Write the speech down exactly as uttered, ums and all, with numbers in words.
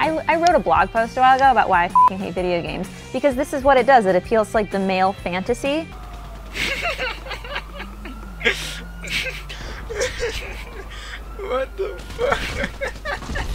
I, I wrote a blog post a while ago about why I f***ing hate video games. Because this is what it does. It appeals to like the male fantasy. What the fuck?